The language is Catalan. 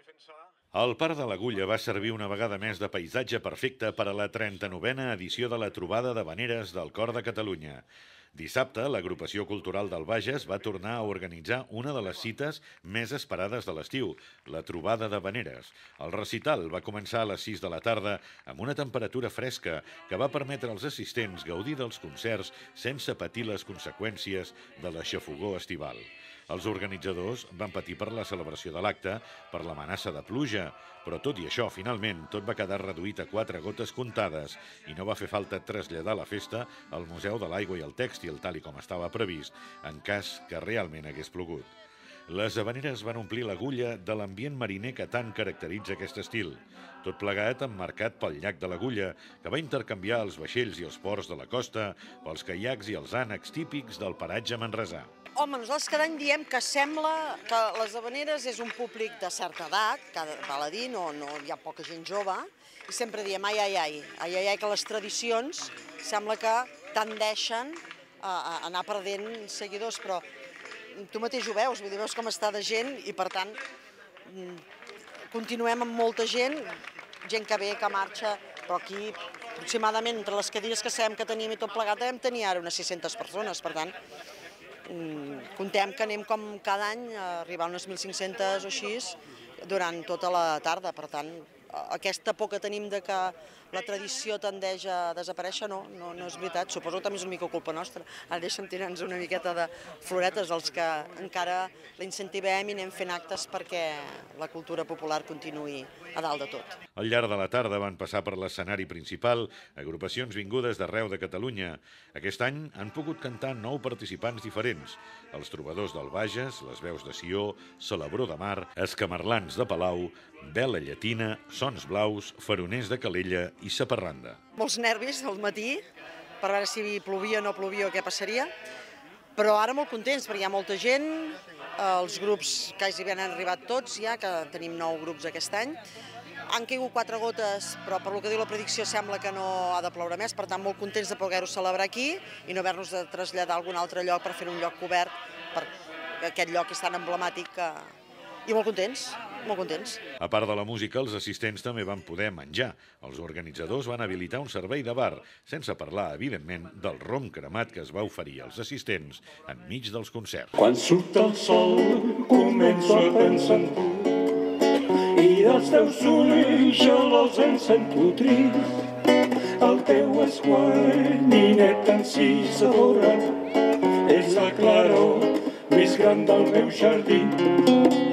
El Parc de l'Agulla va servir una vegada més de paisatge perfecte per a la 39a edició de la Trobada d'Havaneres del Cor de Catalunya. Dissabte, l'Agrupació Cultural del Bages va tornar a organitzar una de les cites més esperades de l'estiu, la Trobada d'Havaneres. El recital va començar a les 6 de la tarda amb una temperatura fresca que va permetre als assistents gaudir dels concerts sense patir les conseqüències de l'aixafogor estival. Els organitzadors van patir per la celebració de l'acte per l'amenaça de pluja, però tot i això, finalment, tot va quedar reduït a 4 gotes comptades i no va fer falta traslladar la festa al Museu de l'Aigua i el Tèxtil, tal i com estava previst, en cas que realment hagués plogut. Les havaneres van omplir l'Agulla de l'ambient mariner que tant caracteritza aquest estil. Tot plegat emmarcat pel llac de l'Agulla, que va intercanviar els vaixells i els ports de la costa pels caiacs i els ànecs típics del paratge manresà. Home, nosaltres cada any diem que sembla que les havaneres és un públic de certa edat, que val a dir, no hi ha poca gent jove, i sempre diem ai, que les tradicions sembla que tendeixen a anar perdent seguidors, però tu mateix ho veus, veus com està de gent i per tant continuem amb molta gent que ve, que marxa, però aquí aproximadament entre les cadires que sabem que tenim i tot plegat devem tenir ara unes 600 persones, per tant contem que anem com cada any a arribar a unes 1.500 o així durant tota la tarda, per tant aquesta por que tenim de que la tradició tendeix a desaparèixer no és veritat, suposo que també és una mica culpa nostra. Ara deixa'm tirar-nos una miqueta de floretes als que encara la incentivem i anem fent actes perquè la cultura popular continuï a dalt de tot. Al llarg de la tarda van passar per l'escenari principal agrupacions vingudes d'arreu de Catalunya. Aquest any han pogut cantar 9 participants diferents: els Trobadors del Bages, les Veus de Sió, Celebró de Mar, Escamarlans de Palau, Vela Llatina, Sons Blaus, Faroners de Calella i Saparranda. Molts nervis al matí per veure si plovia o no plovia o què passaria, però ara molt contents perquè hi ha molta gent, els grups que hi han arribat tots ja, que tenim 9 grups aquest any. Han caigut 4 gotes, però per lo que diu la predicció sembla que no ha de ploure més, per tant molt contents de poder-ho celebrar aquí i no haver-nos de traslladar a algun altre lloc per fer un lloc cobert, per aquest lloc és tan emblemàtic i molt contents, molt contents. A part de la música, els assistents també van poder menjar. Els organitzadors van habilitar un servei de bar, sense parlar, evidentment, del rom cremat que es va oferir als assistents enmig dels concerts. Quan surt el sol, començo a pensar en tu, i dels teus ulls gelosos em sento trist. El teu esguard, nineta encisadora, és la claror més gran del meu jardí.